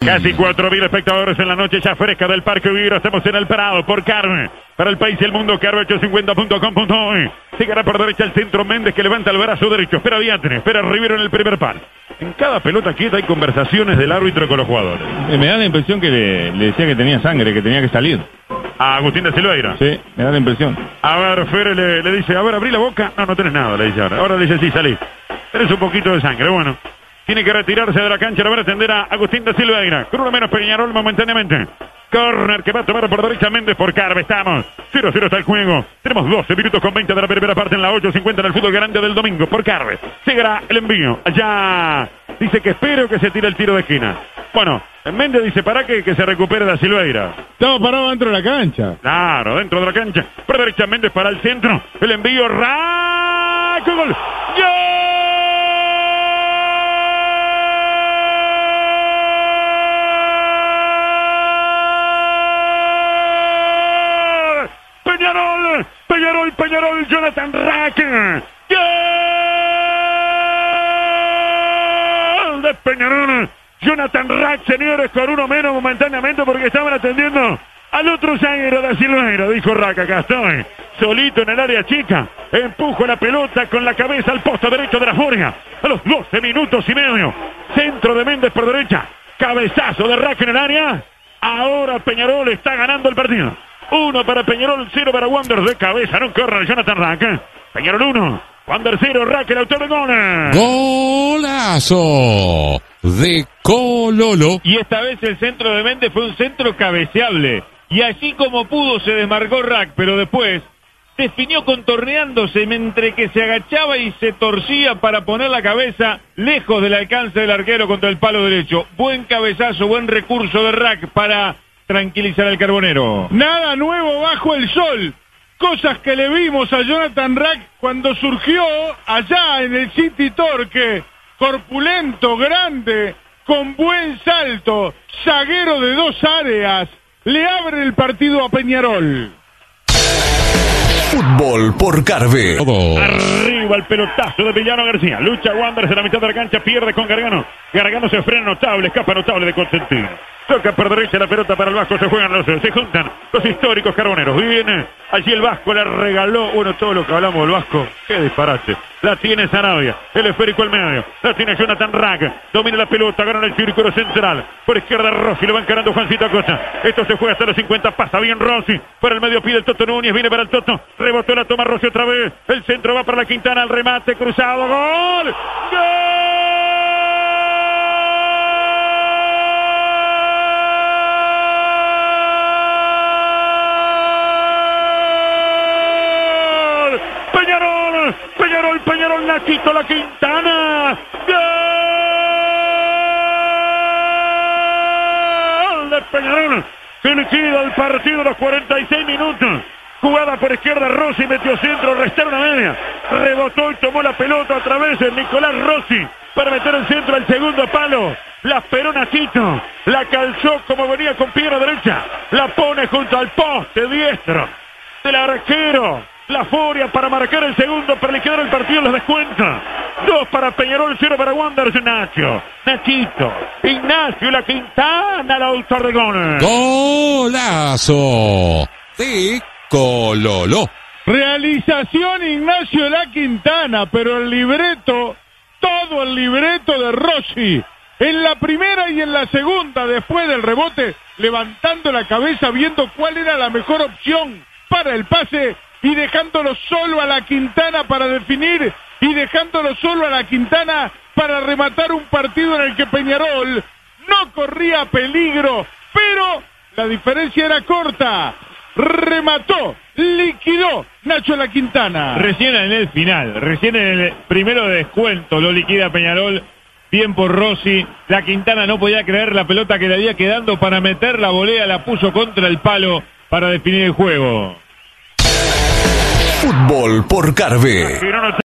Casi 4.000 espectadores en la noche ya fresca del Parque Viviro. Estamos en el Prado por Carve. Para el país y el mundo, carve850.com.uy. Sigue por derecha el centro. Méndez que levanta el brazo derecho. Espera Viatne, espera Rivero en el primer palo. En cada pelota quieta hay conversaciones del árbitro con los jugadores. Me da la impresión que le decía que tenía sangre, que tenía que salir. A Agustín de Silveira. Sí, me da la impresión. A ver, Fere le dice, a ver, abrí la boca. No, no tenés nada, le dice ahora. Ahora le dice, sí, salí. Tenés un poquito de sangre, bueno. Tiene que retirarse de la cancha, le van a atender a Agustín de Silveira. Con uno menos Peñarol momentáneamente. Corner que va a tomar por derecha Méndez por Carve. Estamos 0-0 está el juego. Tenemos 12 minutos con 20 de la primera parte en la 8:50 en el fútbol grande del domingo por Carve. Llegará el envío. Allá dice que espero que se tire el tiro de esquina. Bueno, Méndez dice para que se recupere de Silveira. Estamos parados dentro de la cancha. Claro, dentro de la cancha. Por derecha Méndez para el centro. El envío. ¡Raco! ¡Gol! ¡Gol! Peñarol, Jonathan Rack. ¡Gol de Peñarol! Jonathan Rack, señores, con uno menos momentáneamente porque estaban atendiendo al otro zaguero de Silveira. Dijo Rack, acá estoy, solito en el área chica. Empujo la pelota con la cabeza al poste derecho de la Forja. A los 12 minutos y medio. Centro de Méndez por derecha. Cabezazo de Rack en el área. Ahora Peñarol está ganando el partido. 1 para Peñarol, 0 para Wander de cabeza. No corre Jonathan Rack. Peñarol 1, Wander 0, Rack el autor de gol. Golazo de Cololo. Y esta vez el centro de Méndez fue un centro cabeceable. Y así como pudo se desmarcó Rack, pero después definió contorneándose entre que se agachaba y se torcía para poner la cabeza lejos del alcance del arquero contra el palo derecho. Buen cabezazo, buen recurso de Rack para tranquilizar al carbonero. Nada nuevo bajo el sol. Cosas que le vimos a Jonathan Rack cuando surgió allá en el City Torque. Corpulento, grande, con buen salto, zaguero de 2 áreas. Le abre el partido a Peñarol. Fútbol por Carve. Arriba el pelotazo de Villano García. Lucha Wanderers en la mitad de la cancha. Pierde con Gargano. Gargano se frena notable. Escapa notable de Constantino. Toca por derecha la pelota para el Vasco. Se juntan los históricos carboneros. Viene allí el Vasco. Le regaló. Bueno, todo lo que hablamos del Vasco. Qué disparate. La tiene Sarabia. El esférico al medio. La tiene Jonathan Rack. Domina la pelota. Gana en el círculo central. Por izquierda Rossi. Lo va encarando Juancito Acosta. Esto se juega hasta los 50. Pasa bien Rossi. Por el medio pide el Toto Núñez. Viene para el Toto. Rebotó la toma Rossi otra vez. El centro va para la Quintana. El remate cruzado. ¡Gol! ¡Gol! Peñarol, Nachito La Quintana. ¡Gol de Peñarol! Se liquida el partido a los 46 minutos. Jugada por izquierda, Rossi metió centro, restaron a media. Rebotó y tomó la pelota otra vez el Nicolás Rossi para meter el centro al segundo palo. La esperó Nachito, la calzó como venía con pierna derecha. La pone junto al poste diestro del arquero. La Furia para marcar el segundo, para liquidar el partido, los descuenta. 2 para Peñarol, 0 para Wanderers. Nachito, Ignacio La Quintana, el autor de gol. Golazo de Cololo. Realización Ignacio La Quintana, pero el libreto, todo el libreto de Rossi. En la primera y en la segunda, después del rebote, levantando la cabeza, viendo cuál era la mejor opción para el pase. Y dejándolo solo a La Quintana para definir. Y dejándolo solo a La Quintana para rematar un partido en el que Peñarol no corría peligro. Pero la diferencia era corta. Remató, liquidó Nacho La Quintana. Recién en el final, recién en el primero de descuento lo liquida Peñarol. Bien por Rossi. La Quintana no podía creer la pelota que le había quedando para meter la volea. La puso contra el palo para definir el juego. Fútbol por Carve.